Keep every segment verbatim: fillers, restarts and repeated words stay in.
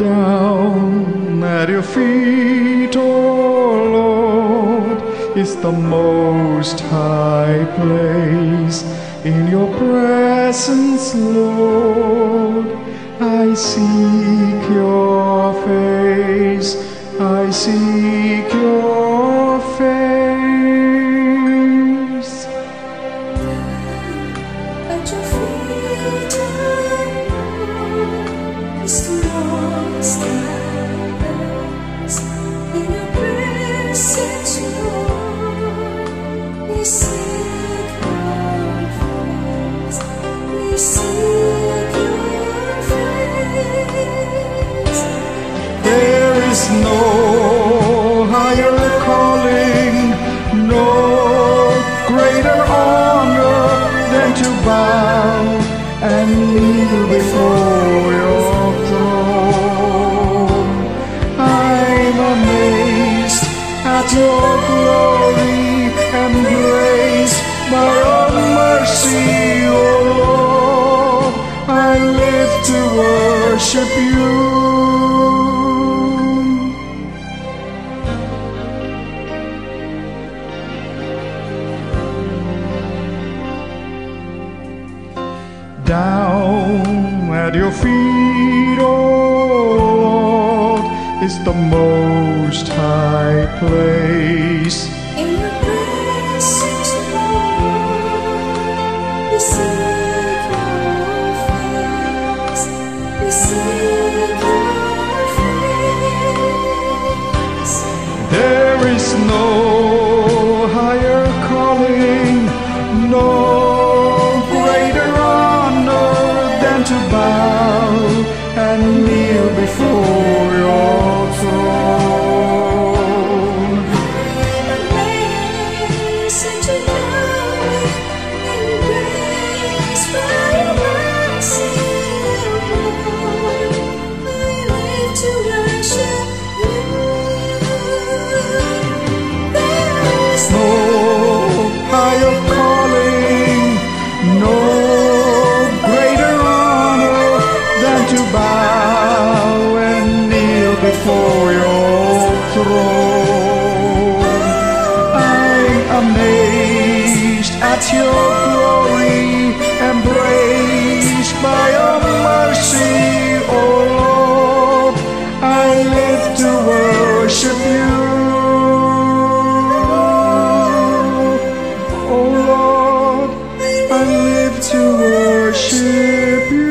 Down at your feet, oh Lord, is the most high place. In your presence, Lord, I seek your face, I seek your face. At your feet, oh Lord, is the most high place. In your presence, Lord, we seek your face, we seek your face. There is no higher calling, no greater honor than to bow and kneel before your throne. I'm amazed at your glory and grace, by your mercy, O Lord, I live to worship you. Down at your feet, oh Lord, is the most high place. In your presence, Lord, we seek your face, we seek your face. There is no higher calling, no greater honor than to bow and kneel before your throne. I'm amazed at your glory and grace, by your mercy, Lord, I live to worship you. There is No higher calling, no greater honor than to bow and kneel before your throne. I'm amazed at your glory, embraced by your mercy, O Lord, I live to worship you. Oh Lord, I live to worship you.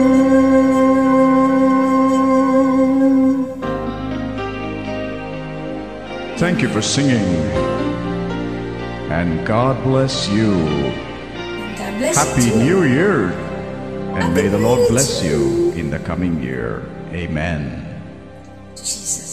Thank you for singing, and God bless you. God bless Happy you. New Year, and may the Lord Happy New bless Year. you in the coming year. Amen. Jesus.